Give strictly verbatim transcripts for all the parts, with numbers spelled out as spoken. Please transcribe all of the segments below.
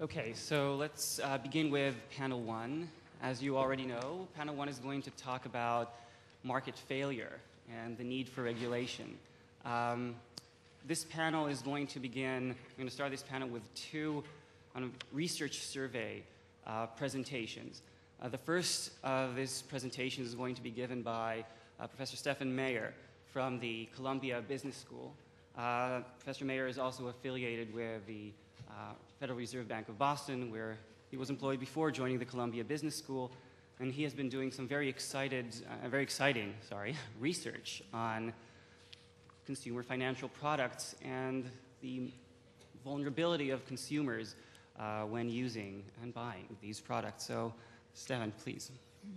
Okay, so let's uh, begin with panel one. As you already know, panel one is going to talk about market failure and the need for regulation. Um, this panel is going to begin, I'm going to start this panel with two um, research survey uh, presentations. Uh, the first of this presentation is going to be given by uh, Professor Stephan Mayer from the Columbia Business School. Uh, Professor Mayer is also affiliated with the uh, Federal Reserve Bank of Boston, where he was employed before joining the Columbia Business School, and he has been doing some very excited, uh, very exciting, sorry, research on consumer financial products and the vulnerability of consumers uh, when using and buying these products. So, Stephan, please.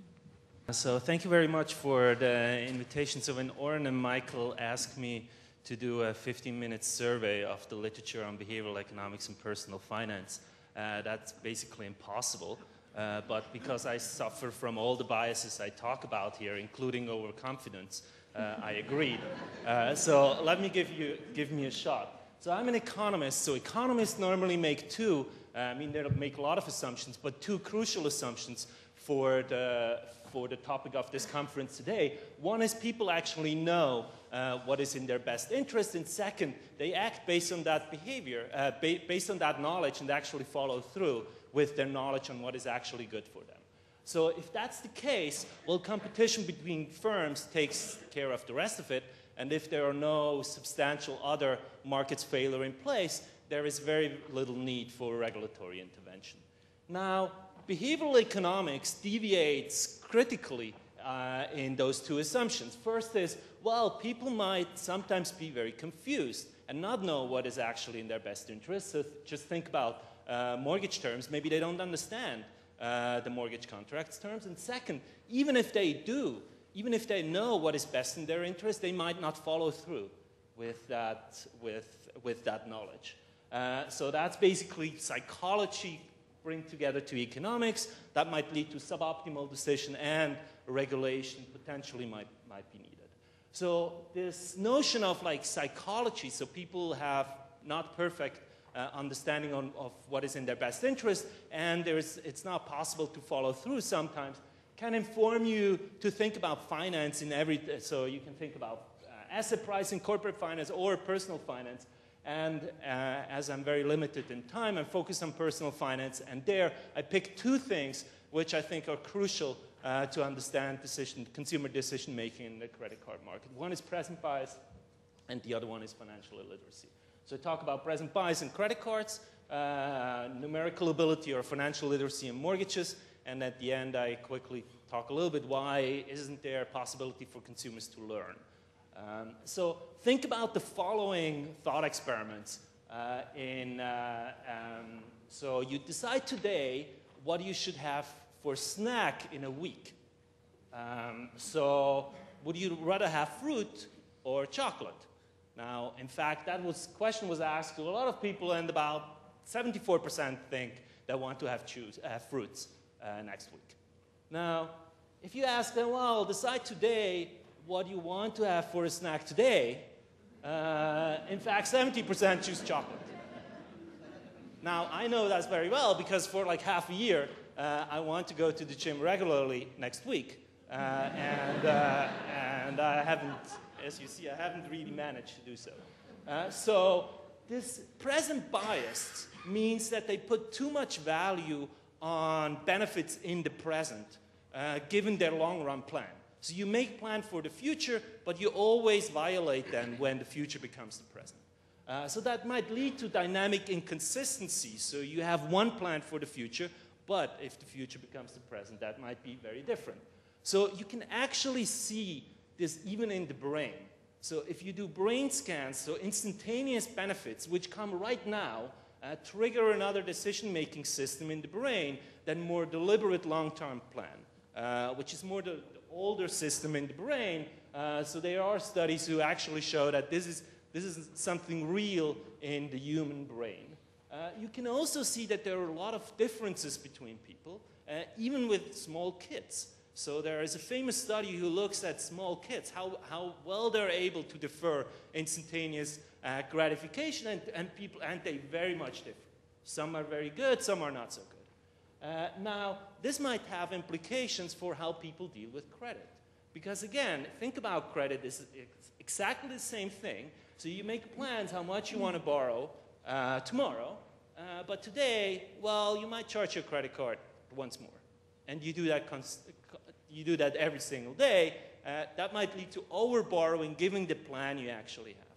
So thank you very much for the invitation. So when Oren and Michael asked me to do a fifteen minute survey of the literature on behavioral economics and personal finance, uh, that's basically impossible. Uh, but because I suffer from all the biases I talk about here, including overconfidence, uh, I agreed. Uh, so let me give you give me a shot. So I'm an economist. So economists normally make two. Uh, I mean, they make a lot of assumptions, but two crucial assumptions for the for the topic of this conference today. One is people actually know uh, what is in their best interest, and second, they act based on that behavior, uh, ba based on that knowledge, and actually follow through with their knowledge on what is actually good for them. So if that's the case, well, competition between firms takes care of the rest of it, and if there are no substantial other markets failure in place, there is very little need for regulatory intervention. Now, behavioral economics deviates critically uh, in those two assumptions. First is, well, people might sometimes be very confused and not know what is actually in their best interest. So just think about uh, mortgage terms. Maybe they don't understand uh, the mortgage contracts terms. And second, even if they do, even if they know what is best in their interest, they might not follow through with that, with, with that knowledge. Uh, so that's basically psychology bring together to economics. That might lead to suboptimal decision, and regulation potentially might, might be needed. So this notion of like psychology, so people have not perfect uh, understanding on, of what is in their best interest, and there's, it's not possible to follow through sometimes, can inform you to think about finance in every, so you can think about uh, asset pricing, corporate finance, or personal finance. And uh, as I'm very limited in time, I'm focused on personal finance. And there, I picked two things which I think are crucial uh, to understand decision, consumer decision-making in the credit card market. One is present bias, and the other one is financial illiteracy. So I talk about present bias in credit cards, uh, numerical ability or financial literacy in mortgages, and at the end, I quickly talk a little bit why isn't there a possibility for consumers to learn. Um, so think about the following thought experiments. Uh, in, uh, um, so you decide today what you should have for snack in a week. Um, so would you rather have fruit or chocolate? Now, in fact, that was, question was asked to a lot of people, and about seventy-four percent think they want to have choose, uh, fruits uh, next week. Now, if you ask them, well, decide today what you want to have for a snack today, uh, in fact, seventy percent choose chocolate. Now, I know that's very well because for like half a year, uh, I want to go to the gym regularly next week. Uh, and, uh, and I haven't, as you see, I haven't really managed to do so. Uh, so this present bias means that they put too much value on benefits in the present, uh, given their long-run plan. So you make plans for the future, but you always violate them when the future becomes the present. Uh, so that might lead to dynamic inconsistency. So you have one plan for the future, but if the future becomes the present, that might be very different. So you can actually see this even in the brain. So if you do brain scans, so instantaneous benefits, which come right now, uh, trigger another decision-making system in the brain than more deliberate long-term plan, uh, which is more the older system in the brain. Uh, so there are studies who actually show that this is, this is something real in the human brain. Uh, you can also see that there are a lot of differences between people, uh, even with small kids. So there is a famous study who looks at small kids, how, how well they're able to defer instantaneous uh, gratification, and, and, people, and they very much differ. Some are very good, some are not so good. Uh, now, this might have implications for how people deal with credit. Because again, think about credit, it's exactly the same thing. So you make plans how much you want to borrow uh, tomorrow, uh, but today, well, you might charge your credit card once more. And you do that, const you do that every single day. Uh, that might lead to over-borrowing given the plan you actually have.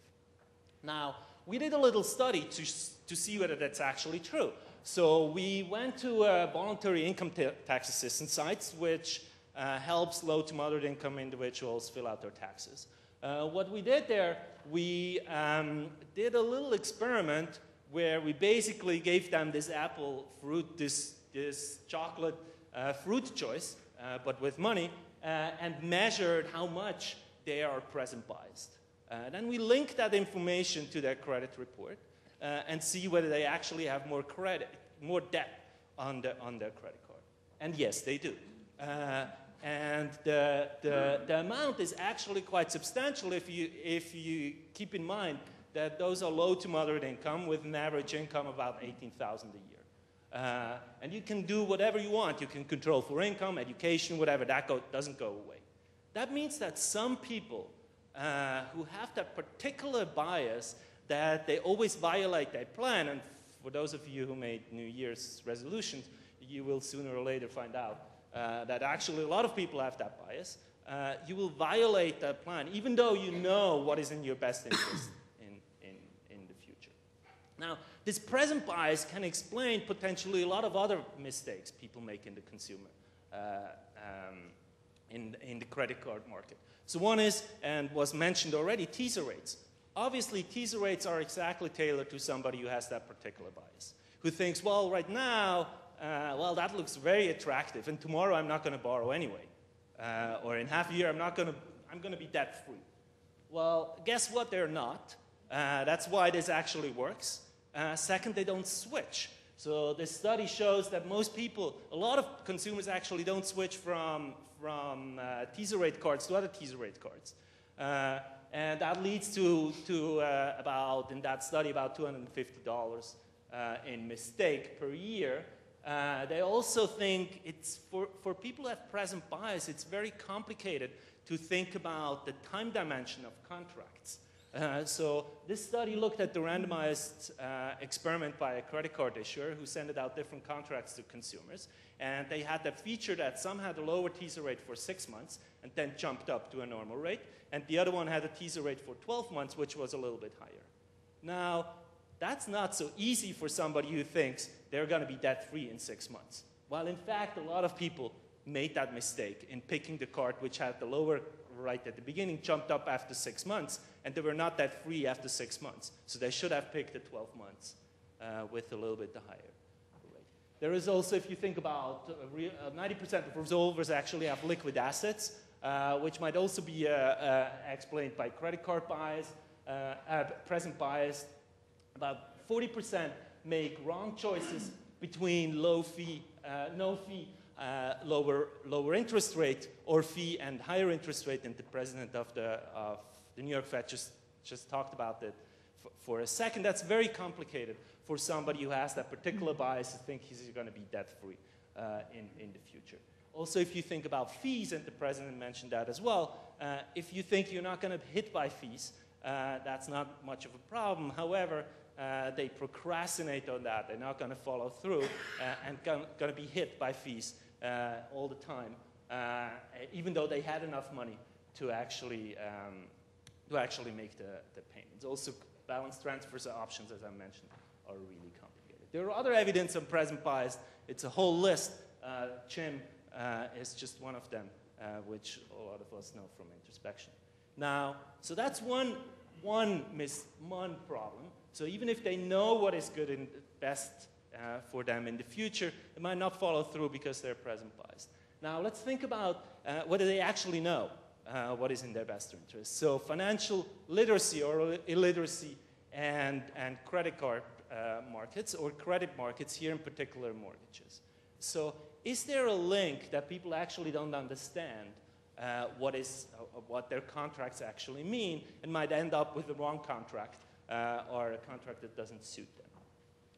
Now, we did a little study to, to see whether that's actually true. So we went to uh, voluntary income tax assistance sites, which uh, helps low to moderate income individuals fill out their taxes. Uh, what we did there, we um, did a little experiment where we basically gave them this apple fruit, this, this chocolate uh, fruit choice, uh, but with money, uh, and measured how much they are present biased. Uh, then we link that information to their credit report uh, and see whether they actually have more credit, more debt on, the, on their credit card. And yes, they do. Uh, and the, the, the amount is actually quite substantial if you, if you keep in mind that those are low to moderate income with an average income of about eighteen thousand dollars a year. Uh, and you can do whatever you want. You can control for income, education, whatever. That go, doesn't go away. That means that some people Uh, who have that particular bias that they always violate their plan, and for those of you who made New Year's resolutions, you will sooner or later find out uh, that actually a lot of people have that bias. Uh, you will violate that plan, even though you know what is in your best interest in, in, in the future. Now, this present bias can explain potentially a lot of other mistakes people make in the consumer, uh, um, in, in the credit card market. So one is, and was mentioned already, teaser rates. Obviously, teaser rates are exactly tailored to somebody who has that particular bias, who thinks, well, right now, uh, well, that looks very attractive, and tomorrow I'm not going to borrow anyway. Uh, or in half a year, I'm not going to, I'm going to be debt-free. Well, guess what? They're not. Uh, that's why this actually works. Uh, second, they don't switch. So this study shows that most people, a lot of consumers actually don't switch from from uh, teaser rate cards to other teaser rate cards. Uh, and that leads to, to uh, about, in that study, about two hundred fifty dollars uh, in mistake per year. Uh, they also think it's, for, for people who have present bias, it's very complicated to think about the time dimension of contracts. Uh, so this study looked at the randomized uh, experiment by a credit card issuer who sent out different contracts to consumers. And they had a feature that some had a lower teaser rate for six months and then jumped up to a normal rate. And the other one had a teaser rate for twelve months, which was a little bit higher. Now, that's not so easy for somebody who thinks they're going to be debt-free in six months. While in fact, a lot of people made that mistake in picking the card which had the lower rate at the beginning, jumped up after six months, and they were not that free after six months. So they should have picked the twelve months uh, with a little bit the higher. There is also, if you think about ninety percent uh, of resolvers actually have liquid assets, uh, which might also be uh, uh, explained by credit card bias, uh, uh, present bias. About forty percent make wrong choices between low fee, uh, no fee, uh, lower, lower interest rate, or fee and higher interest rate, and the president of the, of the New York Fed just, just talked about that for, for a second. That's very complicated for somebody who has that particular bias to think he's going to be debt-free uh, in, in the future. Also, if you think about fees, and the president mentioned that as well, uh, if you think you're not going to be hit by fees, uh, that's not much of a problem. However, uh, they procrastinate on that. They're not going to follow through uh, and going to be hit by fees uh, all the time, uh, even though they had enough money to actually, um, to actually make the, the payments. Also, balance transfers options, as I mentioned, are really complicated. There are other evidence on present bias. It's a whole list. Uh, Chim uh, is just one of them, uh, which a lot of us know from introspection. Now, so that's one, one, mis one problem. So even if they know what is good and best uh, for them in the future, they might not follow through because they're present biased. Now, let's think about uh, whether they actually know uh, what is in their best interest. So financial literacy or illiteracy and, and credit card uh, markets, or credit markets, here in particular mortgages. So is there a link that people actually don't understand uh, what, is, uh, what their contracts actually mean, and might end up with the wrong contract uh, or a contract that doesn't suit them?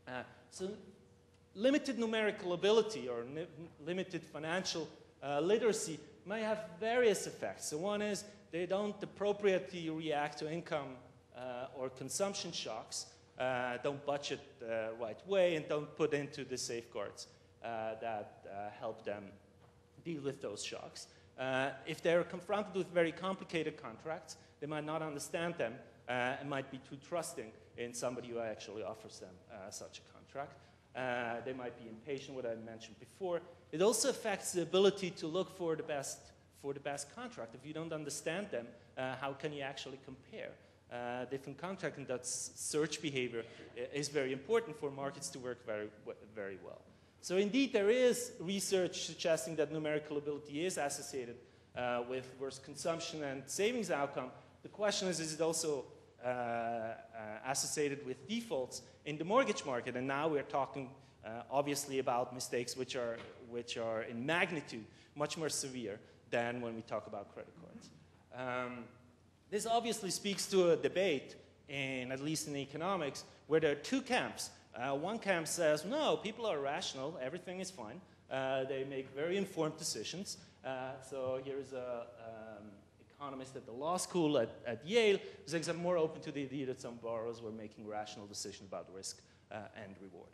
Uh, so limited numerical ability or limited financial uh, literacy may have various effects. So one is they don't appropriately react to income uh, or consumption shocks, uh, don't budget the right way, and don't put into the safeguards uh, that uh, help them deal with those shocks. Uh, if they're confronted with very complicated contracts, they might not understand them uh, and might be too trusting in somebody who actually offers them uh, such a contract. Uh, they might be impatient, what I mentioned before. It also affects the ability to look for the best, for the best contract. If you don't understand them, uh, how can you actually compare uh, different contracts? And that search behavior is very important for markets to work very, very well. So indeed, there is research suggesting that numerical ability is associated uh, with worse consumption and savings outcome. The question is, is it also uh, uh, associated with defaults in the mortgage market? And now we're talking uh, obviously about mistakes which are, which are in magnitude much more severe than when we talk about credit cards. Um, this obviously speaks to a debate, in, at least in economics, where there are two camps. Uh, one camp says, no, people are rational, everything is fine. Uh, they make very informed decisions. Uh, so here's a um, economist at the law school at, at Yale who says I'm more open to the idea that some borrowers were making rational decisions about risk uh, and reward.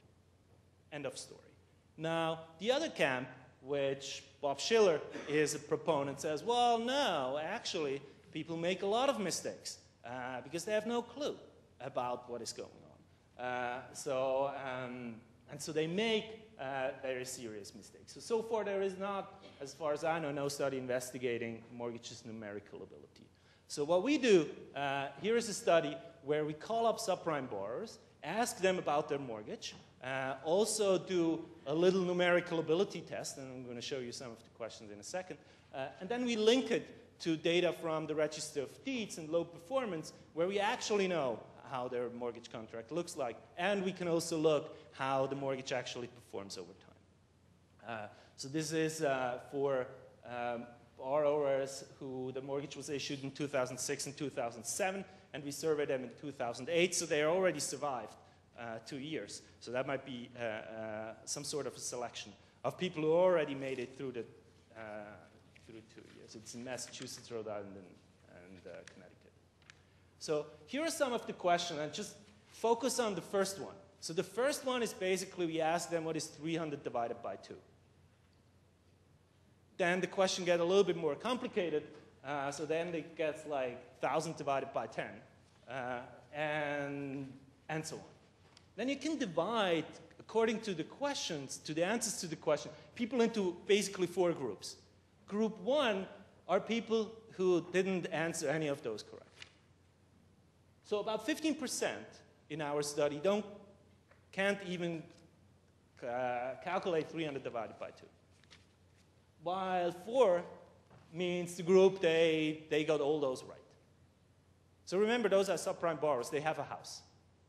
End of story. Now, the other camp, which Bob Schiller is a proponent, says, well, no, actually, people make a lot of mistakes uh, because they have no clue about what is going on. Uh, so, um, and so they make uh, very serious mistakes. So, so far there is not, as far as I know, no study investigating mortgages' numerical ability. So what we do, uh, here is a study where we call up subprime borrowers, ask them about their mortgage, uh, also do a little numerical ability test, and I'm going to show you some of the questions in a second, uh, and then we link it to data from the Register of Deeds and low performance, where we actually know how their mortgage contract looks like. And we can also look how the mortgage actually performs over time. Uh, so this is uh, for um, borrowers who the mortgage was issued in two thousand six and two thousand seven, and we surveyed them in two thousand eight, so they already survived uh, two years. So that might be uh, uh, some sort of a selection of people who already made it through, the, uh, through two years. It's in Massachusetts, Rhode Island, and, and uh, Connecticut. So here are some of the questions, and just focus on the first one. So the first one is basically we ask them what is three hundred divided by two. Then the question gets a little bit more complicated. Uh, so then it gets like one thousand divided by ten, uh, and, and so on. Then you can divide, according to the questions, to the answers to the question, people into basically four groups. Group one are people who didn't answer any of those correctly. So about fifteen percent in our study don't, can't even uh, calculate three hundred divided by two. While four means the group, they, they got all those right. So remember, those are subprime borrowers. They have a house.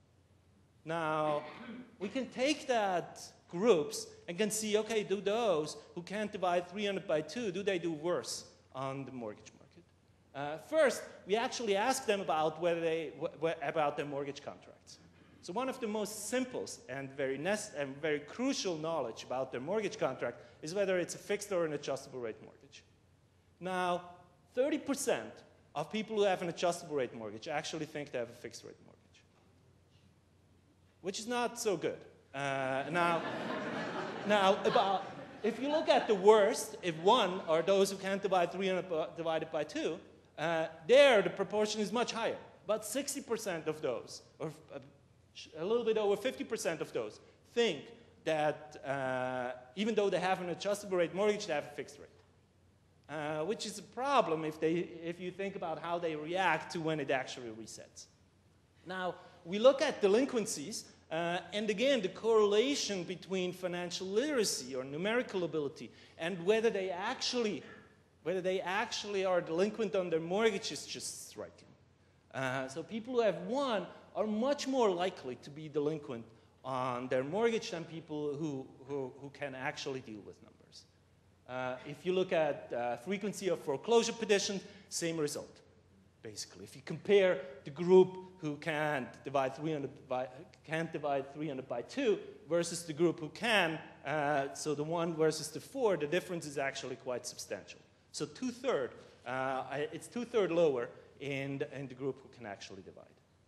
Now, we can take that groups and can see, okay, do those who can't divide three hundred by two, do they do worse on the mortgage market? Uh, first, we actually ask them about whether they wh about their mortgage contracts. So one of the most simple and very nest and very crucial knowledge about their mortgage contract is whether it's a fixed or an adjustable rate mortgage. Now, thirty percent of people who have an adjustable rate mortgage actually think they have a fixed rate mortgage, which is not so good. Uh, now, now about. If you look at the worst, if one are those who can't divide three hundred divided by two, uh, there the proportion is much higher. About sixty percent of those, or a little bit over fifty percent of those, think that uh, even though they have an adjustable rate mortgage, they have a fixed rate. Uh, which is a problem if, they, if you think about how they react to when it actually resets. Now, we look at delinquencies. Uh, and again, the correlation between financial literacy or numerical ability and whether they actually, whether they actually are delinquent on their mortgage is just striking. Uh, so people who have one are much more likely to be delinquent on their mortgage than people who, who, who can actually deal with numbers. Uh, if you look at uh, frequency of foreclosure petitions, same result. basically. If you compare the group who can't divide three hundred by, can't divide three hundred by two versus the group who can, uh, so the one versus the four, the difference is actually quite substantial. So two-thirds, uh, it's two-thirds lower in the, in the group who can actually divide.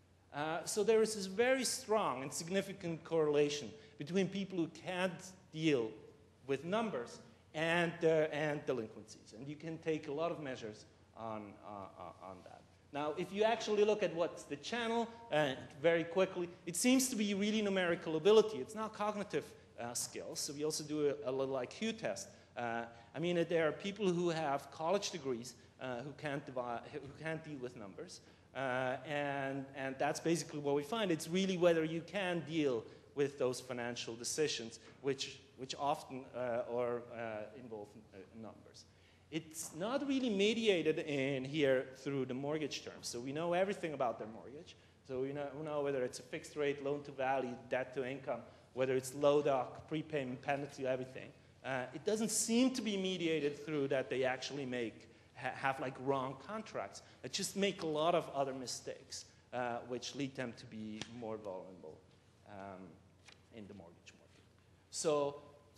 Uh, so there is this very strong and significant correlation between people who can't deal with numbers and, uh, and delinquencies. And you can take a lot of measures on, uh, on that. Now, if you actually look at what's the channel, uh, very quickly, it seems to be really numerical ability. It's not cognitive uh, skills. So we also do a, a little I Q test. Uh, I mean, there are people who have college degrees uh, who, can't divide, who can't deal with numbers. Uh, and, and that's basically what we find. It's really whether you can deal with those financial decisions, which, which often uh, are uh, involve uh, numbers. It's not really mediated in here through the mortgage terms. So we know everything about their mortgage. So we know, we know whether it's a fixed rate, loan to value, debt to income, whether it's low doc, prepayment, penalty, everything. Uh, it doesn't seem to be mediated through that they actually make, ha have like wrong contracts. They just make a lot of other mistakes, uh, which lead them to be more vulnerable um, in the mortgage market. So,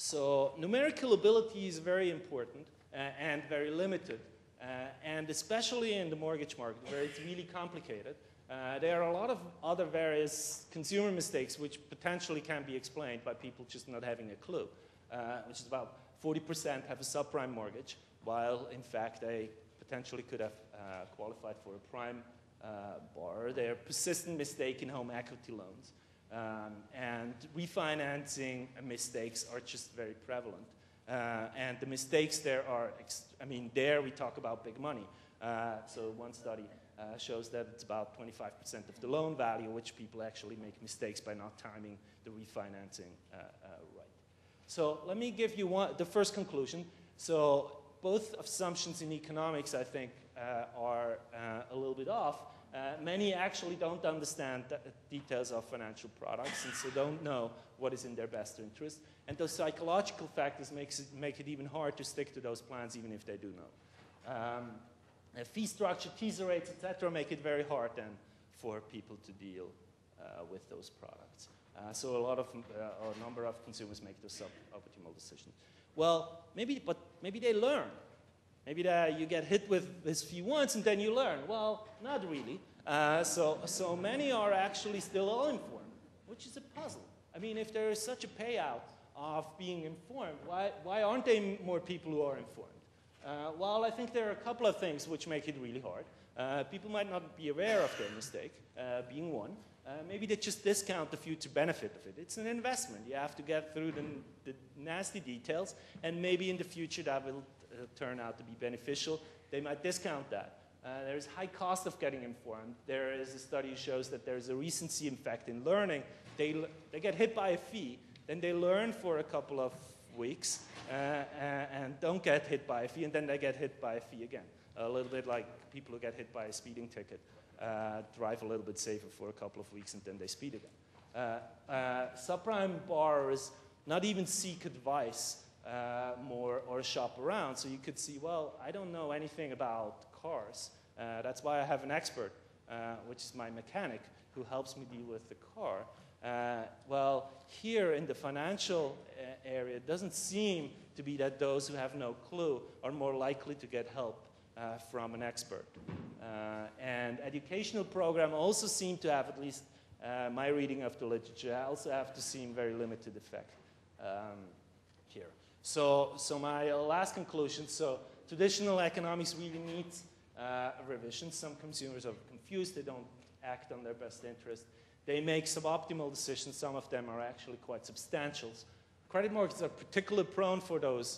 so numerical ability is very important. Uh, and very limited, uh, and especially in the mortgage market where it's really complicated, uh, there are a lot of other various consumer mistakes which potentially can be explained by people just not having a clue, uh, which is about forty percent have a subprime mortgage, while in fact they potentially could have uh, qualified for a prime uh, borrower. There are persistent mistake in home equity loans, um, and refinancing mistakes are just very prevalent. Uh, and the mistakes there are, ex I mean, there we talk about big money. Uh, so one study uh, shows that it's about twenty-five percent of the loan value, which people actually make mistakes by not timing the refinancing uh, uh, right. So let me give you one, the first conclusion. So both assumptions in economics, I think, uh, are uh, a little bit off. Uh, many actually don't understand the details of financial products, and so don't know what is in their best interest. And those psychological factors makes it, make it even hard to stick to those plans, even if they do know. Um, uh, fee structure, teaser rates, et cetera, make it very hard then for people to deal uh, with those products. Uh, so a lot of, uh, or a number of consumers make those suboptimal decisions. Well, maybe, but maybe they learn. Maybe that you get hit with this fee once and then you learn. Well, not really. Uh, so, so many are actually still uninformed, which is a puzzle. I mean, if there is such a payout of being informed, why, why aren't there more people who are informed? Uh, well, I think there are a couple of things which make it really hard. Uh, people might not be aware of their mistake, uh, being one. Uh, maybe they just discount the future benefit of it. It's an investment. You have to get through the, the nasty details, and maybe in the future that will uh, turn out to be beneficial. They might discount that. Uh, there's high cost of getting informed. There is a study that shows that there's a recency effect in learning. They, they get hit by a fee, then they learn for a couple of weeks uh, and don't get hit by a fee, and then they get hit by a fee again. A little bit like people who get hit by a speeding ticket. Uh, drive a little bit safer for a couple of weeks and then they speed again. Uh, uh, subprime borrowers not even seek advice uh, more or shop around. So you could see, well, I don't know anything about cars. Uh, that's why I have an expert, uh, which is my mechanic, who helps me deal with the car. Uh, well, here in the financial uh, area, it doesn't seem to be that those who have no clue are more likely to get help Uh, from an expert. Uh, and educational program also seem to have, at least uh, my reading of the literature, also have to seem very limited effect um, here. So, so my last conclusion, so traditional economics really needs uh, a revision. Some consumers are confused, they don't act on their best interest. They make suboptimal decisions, some of them are actually quite substantial. Credit markets are particularly prone for those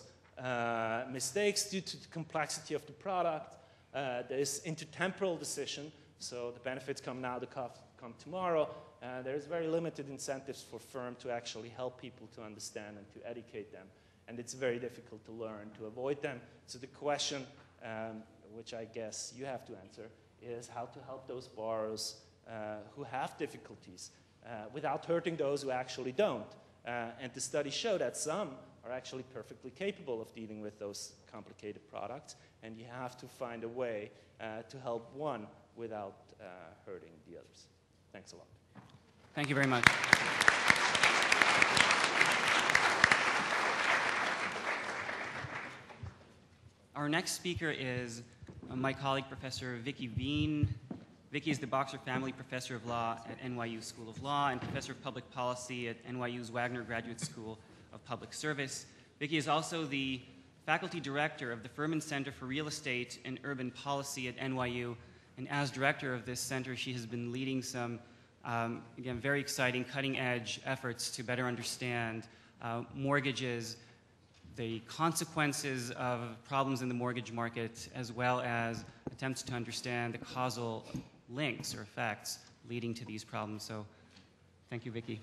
Uh, mistakes due to the complexity of the product. Uh, there's intertemporal decision, so the benefits come now, the cost come tomorrow. Uh, there's very limited incentives for firm to actually help people to understand and to educate them. And it's very difficult to learn to avoid them. So the question, um, which I guess you have to answer, is how to help those borrowers uh, who have difficulties uh, without hurting those who actually don't. Uh, and the study showed that some are actually perfectly capable of dealing with those complicated products, and you have to find a way uh, to help one without uh, hurting the others. Thanks a lot. Thank you very much. Our next speaker is uh, my colleague, Professor Vicki Been. Vicki is the Boxer Family Professor of Law at N Y U School of Law and Professor of Public Policy at N Y U's Wagner Graduate School of Public Service. Vicki is also the Faculty Director of the Furman Center for Real Estate and Urban Policy at N Y U. And as director of this center, she has been leading some, um, again, very exciting, cutting-edge efforts to better understand uh, mortgages, the consequences of problems in the mortgage market, as well as attempts to understand the causal links or effects leading to these problems. So thank you, Vicki.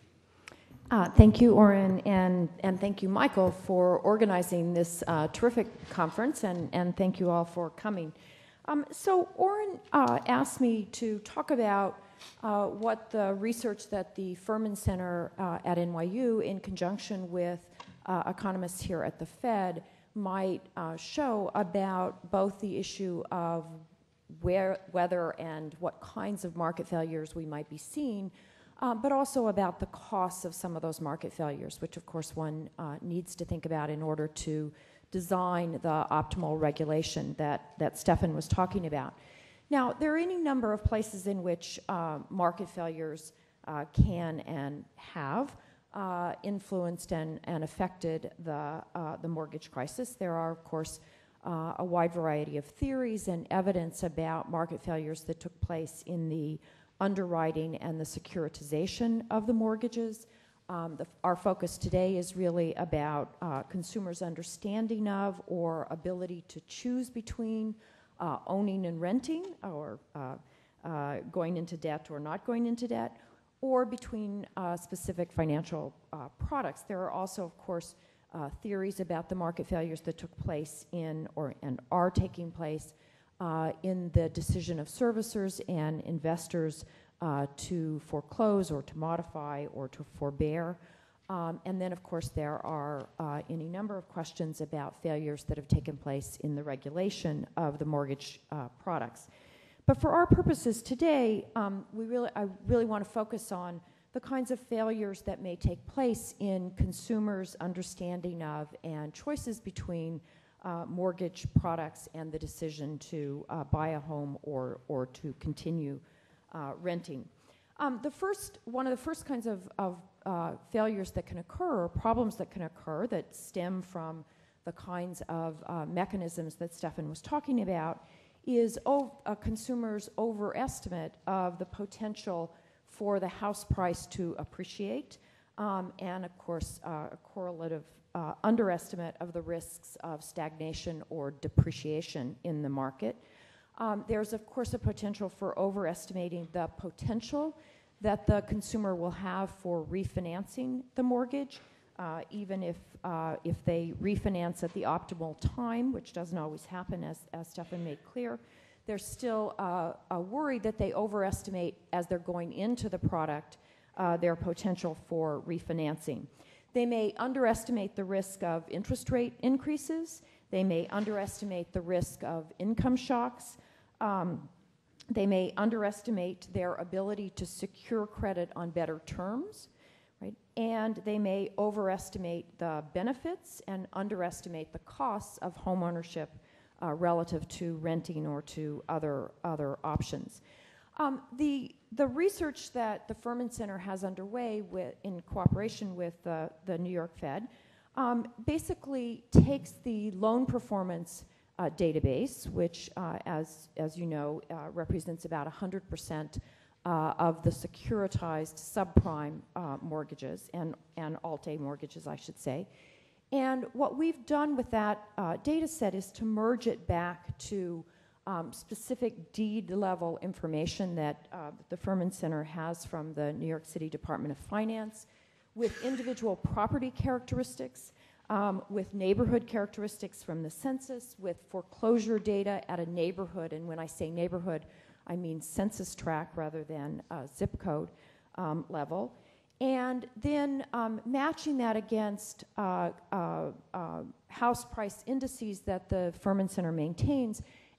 Uh, thank you, Oren, and, and thank you, Michael, for organizing this uh, terrific conference, and, and thank you all for coming. Um, so Oren uh, asked me to talk about uh, what the research that the Furman Center uh, at N Y U, in conjunction with uh, economists here at the Fed, might uh, show about both the issue of where, whether and what kinds of market failures we might be seeing, uh, but also about the costs of some of those market failures, which of course one uh, needs to think about in order to design the optimal regulation that, that Stefan was talking about. Now, there are any number of places in which uh, market failures uh, can and have uh, influenced and, and affected the, uh, the mortgage crisis. There are, of course, uh, a wide variety of theories and evidence about market failures that took place in the underwriting and the securitization of the mortgages. Um, the, our focus today is really about uh, consumers' understanding of or ability to choose between uh, owning and renting, or uh, uh, going into debt or not going into debt, or between uh, specific financial uh, products. There are also, of course, uh, theories about the market failures that took place in or and are taking place uh, in the decision of servicers and investors Uh, to foreclose or to modify or to forbear. Um, and then, of course, there are uh, any number of questions about failures that have taken place in the regulation of the mortgage uh, products. But for our purposes today, um, we really, I really want to focus on the kinds of failures that may take place in consumers' understanding of and choices between uh, mortgage products and the decision to uh, buy a home or, or to continue Uh, renting. Um, the first, one of the first kinds of, of uh, failures that can occur, problems that can occur that stem from the kinds of uh, mechanisms that Stefan was talking about, is o- a consumer's overestimate of the potential for the house price to appreciate, um, and of course uh, a correlative uh, underestimate of the risks of stagnation or depreciation in the market. Um, there's, of course, a potential for overestimating the potential that the consumer will have for refinancing the mortgage, uh, even if, uh, if they refinance at the optimal time, which doesn't always happen, as, as Stefan made clear. There's still uh, a worry that they overestimate, as they're going into the product, uh, their potential for refinancing. They may underestimate the risk of interest rate increases. They may underestimate the risk of income shocks. Um, they may underestimate their ability to secure credit on better terms, right? And they may overestimate the benefits and underestimate the costs of home ownership uh, relative to renting or to other, other options. Um, the, the research that the Furman Center has underway with, in cooperation with the, the New York Fed Um, basically takes the loan performance uh, database, which, uh, as, as you know, uh, represents about one hundred percent uh, of the securitized subprime uh, mortgages and, and Alt-A mortgages, I should say. And what we've done with that uh, data set is to merge it back to um, specific deed-level information that uh, the Furman Center has from the New York City Department of Finance, with individual property characteristics, um, with neighborhood characteristics from the census, with foreclosure data at a neighborhood, and when I say neighborhood, I mean census tract rather than uh, zip code um, level, and then um, matching that against uh, uh, uh, house price indices that the Furman Center maintains,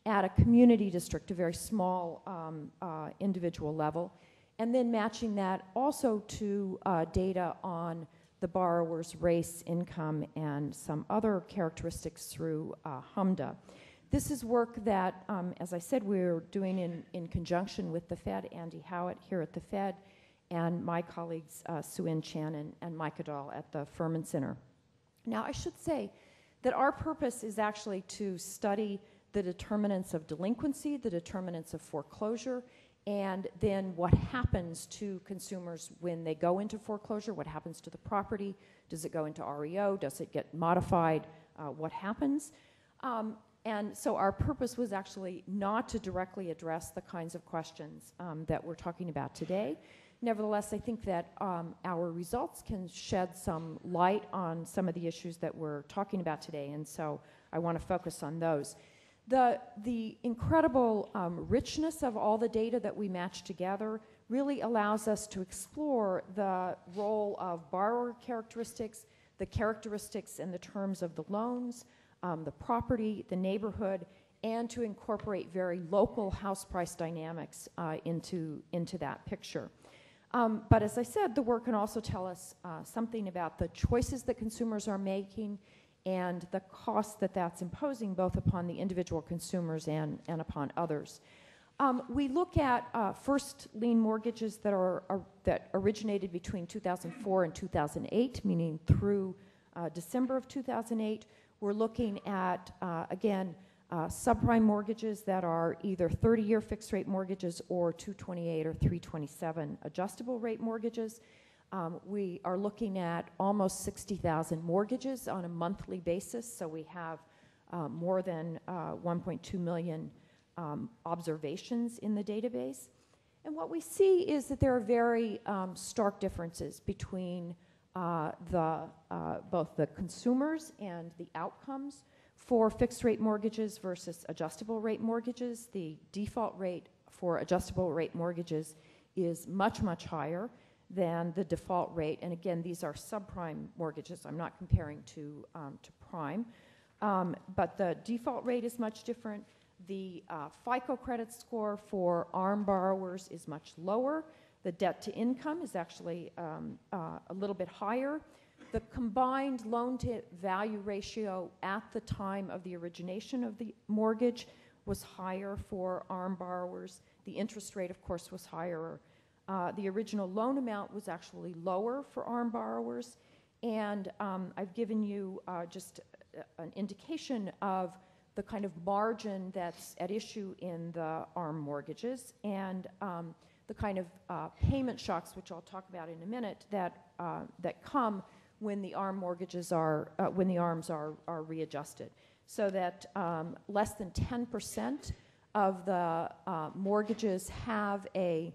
at a community district, a very small um, uh, individual level, and then matching that also to uh, data on the borrower's race, income, and some other characteristics through uh, HMDA. This is work that, um, as I said, we're doing in, in conjunction with the Fed, Andy Howitt here at the Fed, and my colleagues uh, Sue-Ann Chan and, and Micah Dahl at the Furman Center. Now, I should say that our purpose is actually to study the determinants of delinquency, the determinants of foreclosure, and then what happens to consumers when they go into foreclosure, what happens to the property, does it go into R E O, does it get modified, uh, what happens? Um, and so our purpose was actually not to directly address the kinds of questions um, that we're talking about today. Nevertheless, I think that um, our results can shed some light on some of the issues that we're talking about today, and so I want to focus on those. The, the incredible um, richness of all the data that we match together really allows us to explore the role of borrower characteristics, the characteristics in the terms of the loans, um, the property, the neighborhood, and to incorporate very local house price dynamics uh, into, into that picture. Um, but as I said, the work can also tell us uh, something about the choices that consumers are making and the cost that that's imposing both upon the individual consumers and, and upon others. Um, we look at uh, first lien mortgages that, are, are, that originated between two thousand four and two thousand eight, meaning through uh, December of two thousand eight. We're looking at, uh, again, uh, subprime mortgages that are either thirty-year fixed-rate mortgages or two twenty-eight or three twenty-seven adjustable rate mortgages. Um, we are looking at almost sixty thousand mortgages on a monthly basis, so we have uh, more than uh, one point two million um, observations in the database. And what we see is that there are very um, stark differences between uh, the, uh, both the consumers and the outcomes for fixed-rate mortgages versus adjustable rate mortgages. The default rate for adjustable rate mortgages is much, much higher than the default rate. And again, these are subprime mortgages. I'm not comparing to, um, to prime. Um, but the default rate is much different. The uh, FICO credit score for ARM borrowers is much lower. The debt to income is actually um, uh, a little bit higher. The combined loan to value ratio at the time of the origination of the mortgage was higher for ARM borrowers. The interest rate, of course, was higher. Uh, the original loan amount was actually lower for ARM borrowers. And um, I've given you uh, just a, an indication of the kind of margin that's at issue in the ARM mortgages and um, the kind of uh, payment shocks, which I'll talk about in a minute, that, uh, that come when the ARM mortgages are, uh, when the ARMs are, are readjusted. So that um, less than ten percent of the uh, mortgages have a,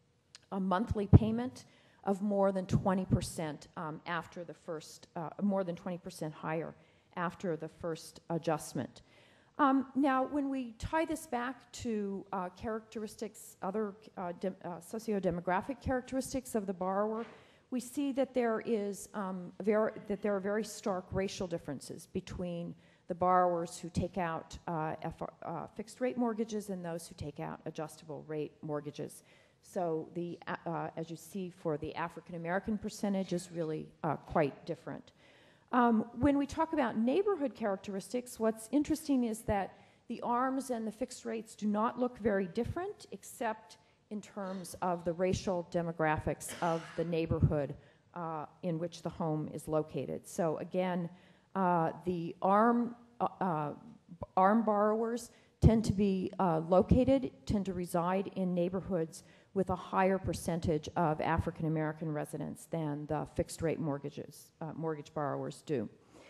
a monthly payment of more than twenty percent um, after the first, uh, more than twenty percent higher after the first adjustment. Um, now, when we tie this back to uh, characteristics, other uh, de uh, socio-demographic characteristics of the borrower, we see that there is um, very, that there are very stark racial differences between the borrowers who take out uh, F R, uh, fixed-rate mortgages and those who take out adjustable-rate mortgages. So, the, uh, as you see, for the African-American percentage is really uh, quite different. Um, when we talk about neighborhood characteristics, what's interesting is that the ARMs and the fixed rates do not look very different, except in terms of the racial demographics of the neighborhood uh, in which the home is located. So again, uh, the ARM, uh, uh, ARM borrowers tend to be uh, located, tend to reside in neighborhoods with a higher percentage of African-American residents than the fixed-rate mortgages, uh, mortgage borrowers do.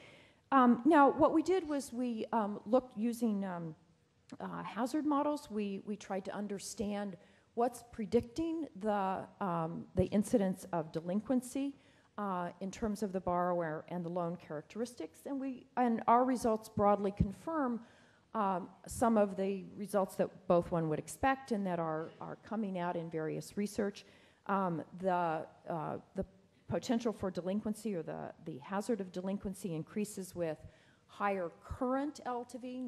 Um, now, what we did was we um, looked using um, uh, hazard models. We, we tried to understand what's predicting the, um, the incidence of delinquency uh, in terms of the borrower and the loan characteristics. And, we, and our results broadly confirm Um, some of the results that both one would expect and that are, are coming out in various research. Um, the, uh, the potential for delinquency or the, the hazard of delinquency increases with higher current L T V, not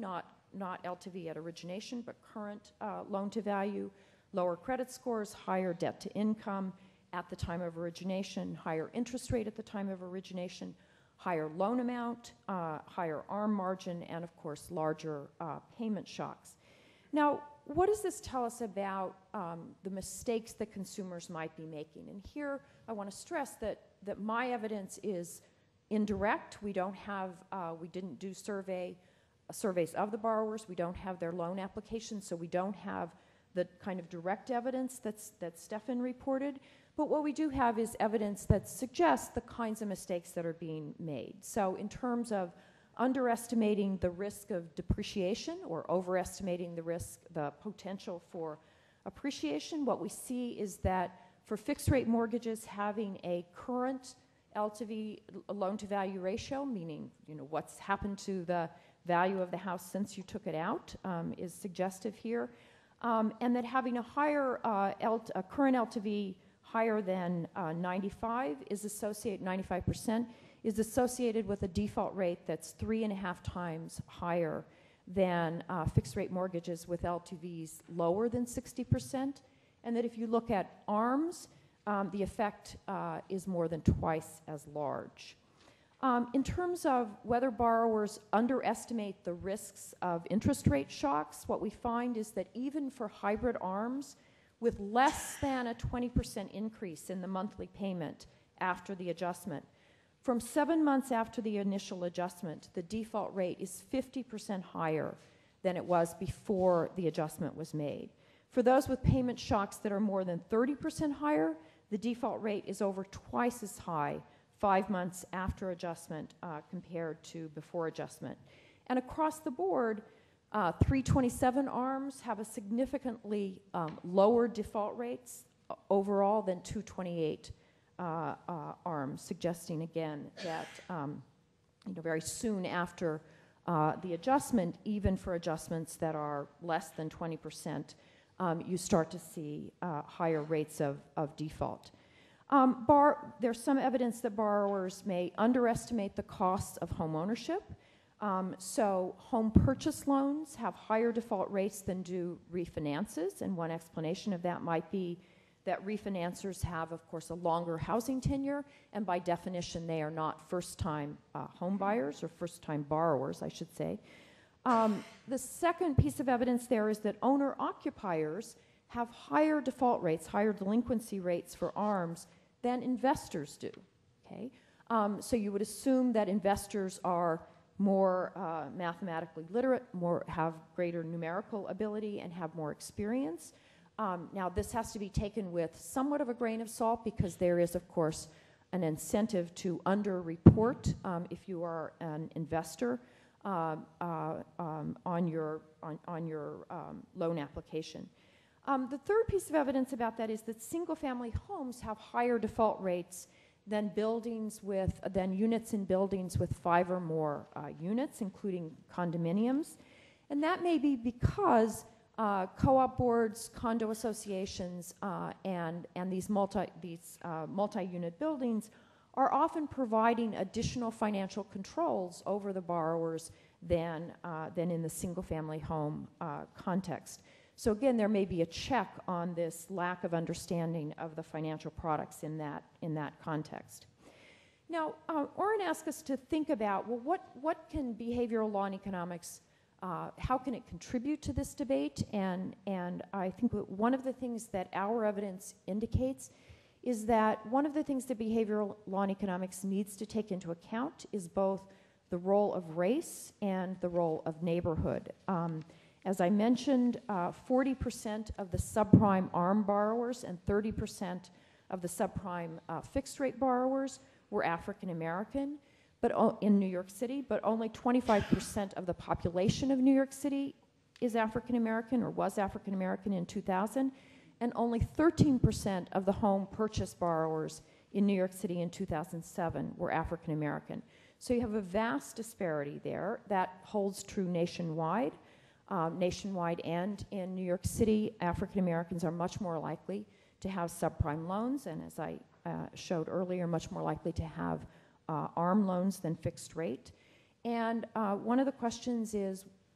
not L T V at origination, but current uh, loan to value, lower credit scores, higher debt to income at the time of origination, higher interest rate at the time of origination, higher loan amount, uh, higher arm margin, and of course larger uh, payment shocks. Now, what does this tell us about um, the mistakes that consumers might be making? And here I want to stress that, that my evidence is indirect. We don't have, uh, we didn't do survey, uh, surveys of the borrowers. We don't have their loan applications, so we don't have the kind of direct evidence that's, that Stefan reported. But what we do have is evidence that suggests the kinds of mistakes that are being made. So in terms of underestimating the risk of depreciation or overestimating the risk, the potential for appreciation, what we see is that for fixed rate mortgages, having a current L T V, loan to value ratio, meaning you know what's happened to the value of the house since you took it out, um, is suggestive here, um, and that having a higher uh, L a current L T V higher than uh, ninety-five is associated ninety-five percent is associated with a default rate that's three and a half times higher than uh, fixed rate mortgages with L T Vs lower than sixty percent, and that if you look at ARMs, um, the effect uh, is more than twice as large. Um, in terms of whether borrowers underestimate the risks of interest rate shocks, what we find is that even for hybrid ARMs with less than a twenty percent increase in the monthly payment after the adjustment, from seven months after the initial adjustment, the default rate is fifty percent higher than it was before the adjustment was made. For those with payment shocks that are more than thirty percent higher, the default rate is over twice as high five months after adjustment uh, compared to before adjustment. And across the board, uh, three twenty-seven ARMs have a significantly um, lower default rates overall than two twenty-eight Uh, uh, ARMs, suggesting again that um, you know, very soon after uh, the adjustment, even for adjustments that are less than twenty percent, um, you start to see uh, higher rates of, of default. Um, bar there's some evidence that borrowers may underestimate the costs of home ownership. Um, so home purchase loans have higher default rates than do refinances, and one explanation of that might be that refinancers have, of course, a longer housing tenure, and by definition, they are not first-time uh, home buyers, or first-time borrowers, I should say. Um, the second piece of evidence there is that owner-occupiers have higher default rates, higher delinquency rates for ARMs than investors do, okay? Um, so you would assume that investors are more uh, mathematically literate, more have greater numerical ability, and have more experience. Um, now, this has to be taken with somewhat of a grain of salt because there is, of course, an incentive to under-report um, if you are an investor uh, uh, um, on your, on, on your um, loan application. Um, the third piece of evidence about that is that single-family homes have higher default rates than buildings with, than units in buildings with five or more uh, units, including condominiums. And that may be because Uh, co-op boards, condo associations, uh, and, and these, multi, these uh, multi-unit buildings are often providing additional financial controls over the borrowers than, uh, than in the single-family home uh, context. So again, there may be a check on this lack of understanding of the financial products in that, in that context. Now, uh, Oren asked us to think about, well, what, what can behavioral law and economics Uh, how can it contribute to this debate? And, and I think one of the things that our evidence indicates is that one of the things that behavioral law and economics needs to take into account is both the role of race and the role of neighborhood. Um, as I mentioned, uh, forty percent of the subprime ARM borrowers and thirty percent of the subprime uh, fixed rate borrowers were African American. But in New York City, but only twenty-five percent of the population of New York City is African American or was African American in two thousand, and only thirteen percent of the home purchase borrowers in New York City in two thousand seven were African American. So you have a vast disparity there. That holds true nationwide. Um, nationwide and in New York City, African Americans are much more likely to have subprime loans, and as I uh, showed earlier, much more likely to have Uh, ARM loans than fixed rate. And uh, one of the questions is,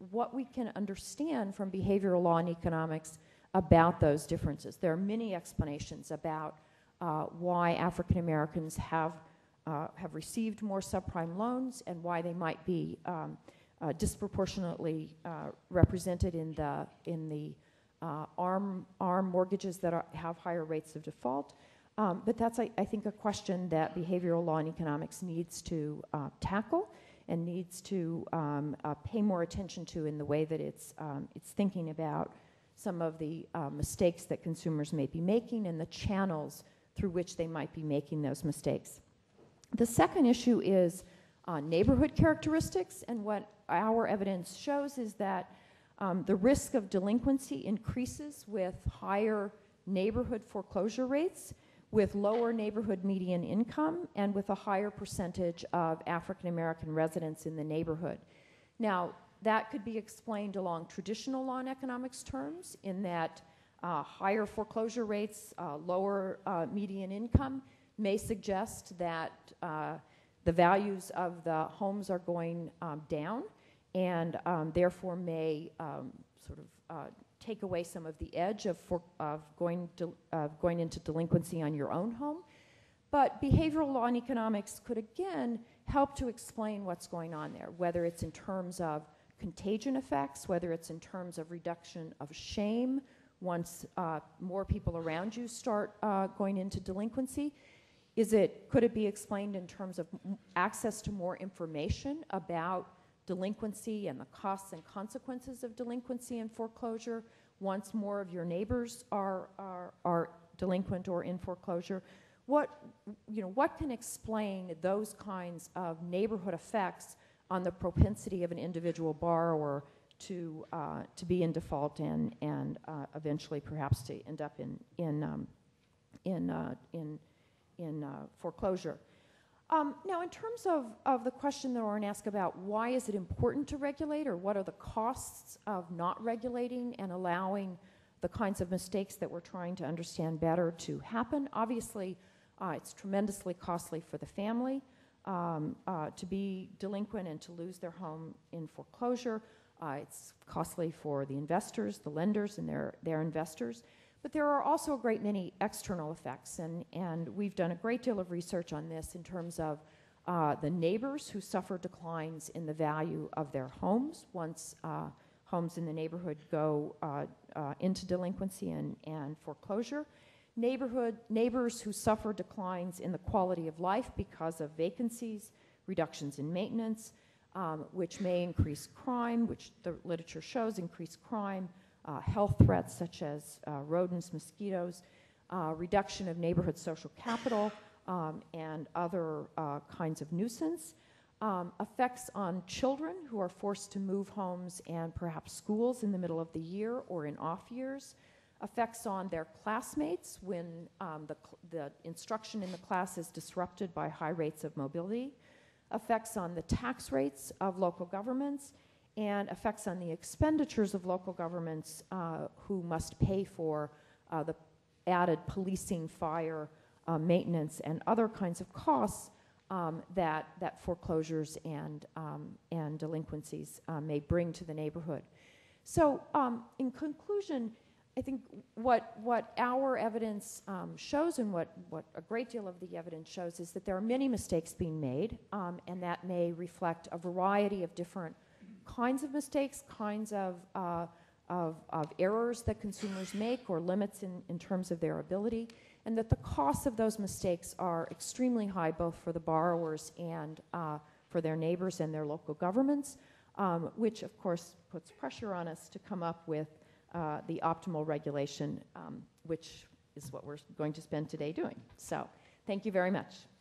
what we can understand from behavioral law and economics about those differences. There are many explanations about uh, why African Americans have, uh, have received more subprime loans and why they might be um, uh, disproportionately uh, represented in the, in the uh, ARM, ARM mortgages that are, have higher rates of default. Um, but that's, I, I think, a question that behavioral law and economics needs to uh, tackle and needs to um, uh, pay more attention to in the way that it's, um, it's thinking about some of the uh, mistakes that consumers may be making and the channels through which they might be making those mistakes. The second issue is uh, neighborhood characteristics, and what our evidence shows is that um, the risk of delinquency increases with higher neighborhood foreclosure rates, with lower neighborhood median income, and with a higher percentage of African American residents in the neighborhood. Now, that could be explained along traditional law and economics terms in that uh, higher foreclosure rates, uh, lower uh, median income may suggest that uh, the values of the homes are going um, down and um, therefore may um, sort of uh, take away some of the edge of, for, of going, to, uh, going into delinquency on your own home. But behavioral law and economics could again help to explain what's going on there, whether it's in terms of contagion effects, whether it's in terms of reduction of shame once uh, more people around you start uh, going into delinquency. Is it, could it be explained in terms of m- access to more information about delinquency and the costs and consequences of delinquency and foreclosure once more of your neighbors are, are, are delinquent or in foreclosure? What, you know, what can explain those kinds of neighborhood effects on the propensity of an individual borrower to, uh, to be in default and, and uh, eventually perhaps to end up in, in, um, in, uh, in, in uh, foreclosure? Um, now, in terms of, of the question that Oren asked about why is it important to regulate, or what are the costs of not regulating and allowing the kinds of mistakes that we're trying to understand better to happen, obviously uh, it's tremendously costly for the family um, uh, to be delinquent and to lose their home in foreclosure. Uh, it's costly for the investors, the lenders, and their, their investors. But there are also a great many external effects, and, and we've done a great deal of research on this in terms of uh, the neighbors who suffer declines in the value of their homes once uh, homes in the neighborhood go uh, uh, into delinquency and, and foreclosure. Neighborhood neighbors who suffer declines in the quality of life because of vacancies, reductions in maintenance, um, which may increase crime, which the literature shows increase crime, Uh, health threats such as uh, rodents, mosquitoes, uh, reduction of neighborhood social capital, um, and other uh, kinds of nuisance, um, effects on children who are forced to move homes and perhaps schools in the middle of the year or in off years, effects on their classmates when um, the, cl- the instruction in the class is disrupted by high rates of mobility, effects on the tax rates of local governments, and effects on the expenditures of local governments uh, who must pay for uh, the added policing, fire, uh, maintenance, and other kinds of costs um, that, that foreclosures and, um, and delinquencies uh, may bring to the neighborhood. So um, in conclusion, I think what, what our evidence um, shows, and what, what a great deal of the evidence shows, is that there are many mistakes being made, um, and that may reflect a variety of different kinds of mistakes, kinds of, uh, of, of errors that consumers make, or limits in, in terms of their ability, and that the costs of those mistakes are extremely high, both for the borrowers and uh, for their neighbors and their local governments, um, which of course puts pressure on us to come up with uh, the optimal regulation, um, which is what we're going to spend today doing. So thank you very much.